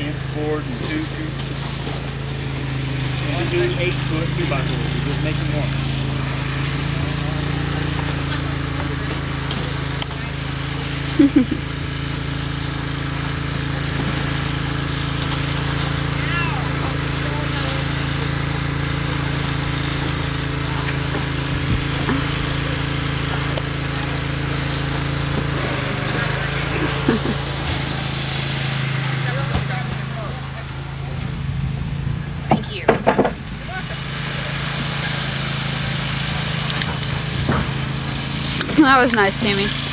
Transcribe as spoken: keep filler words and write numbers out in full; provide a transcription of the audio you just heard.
inch board and two, two. And we do eight foot two by fours. We're just making one. Thank you. That was nice, Tammy.